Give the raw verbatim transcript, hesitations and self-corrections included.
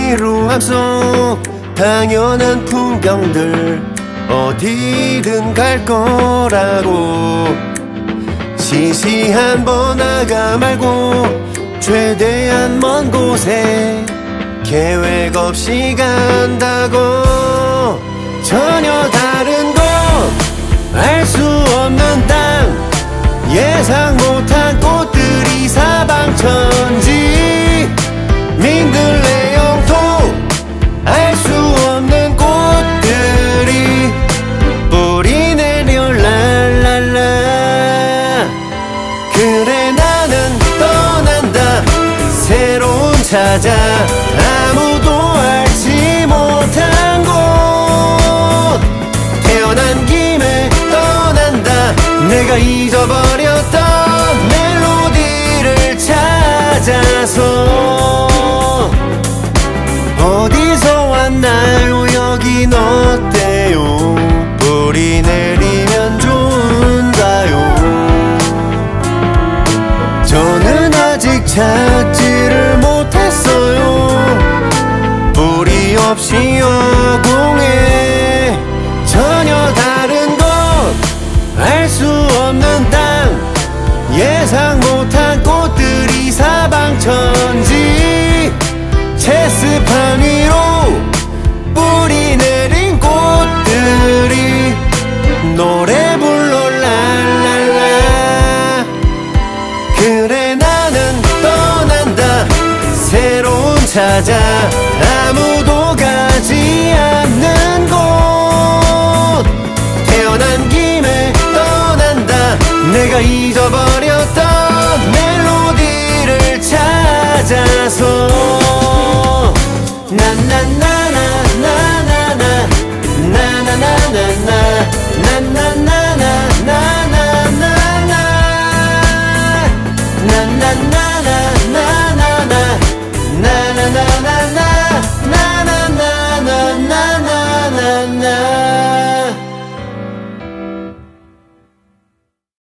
지루함 속 당연한 풍경들 어디든 갈 거라고 시시한 번화가 말고 최대한 먼 곳에 계획 없이 간다고 전혀 다른 곳 알 수 없는 땅 예상 못한 꽃들이 사방천지 민들레 영토 알 수 없는 꽃들이 뿌리 내려 랄랄라 그래 나는 떠난다 새로운 찾아 아무도 알지 못한 곳 태어난 김에 떠난다 내가 잊어버렸던 멜로디를 찾아서 어디서 왔나요 여긴 어때요 뿌리 내리면 좋은가요 저는 아직 찾지를 못했어요 뿌리 없이 여공해 전혀 다른 곳 알 수 없는 땅 예상 못한 꽃들이 사방천지 체스판 위로 뿌리 내린 꽃들이 노래 불러 랄랄라 그래 나는 떠난다 새로운 찾아 아무도 가지 않는 곳 태어난 김에 떠난다 내가 잊어버렸던 멜로디를 찾아서 나나나나나나나 나나나나나 나나